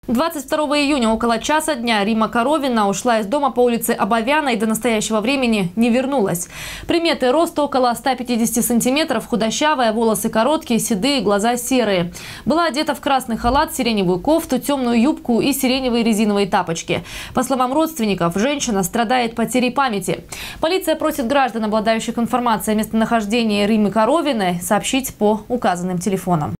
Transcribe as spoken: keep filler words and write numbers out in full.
двадцать второго июня около часа дня Римма Коровина ушла из дома по улице Обовяна и до настоящего времени не вернулась. Приметы: рост около ста пятидесяти сантиметров, худощавая, волосы короткие, седые, глаза серые. Была одета в красный халат, сиреневую кофту, темную юбку и сиреневые резиновые тапочки. По словам родственников, женщина страдает потерей памяти. Полиция просит граждан, обладающих информацией о местонахождении Риммы Коровиной, сообщить по указанным телефонам.